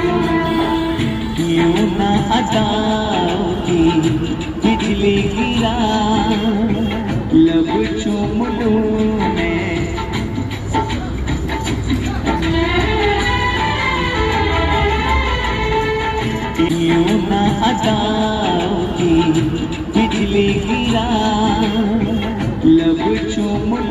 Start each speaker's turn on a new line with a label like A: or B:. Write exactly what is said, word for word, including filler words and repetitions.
A: यूं ना अदाओं की बिजली गिरा, लब चूम लूं मैं। यूं ना अदाओं की बिजली गिरा, लब चूम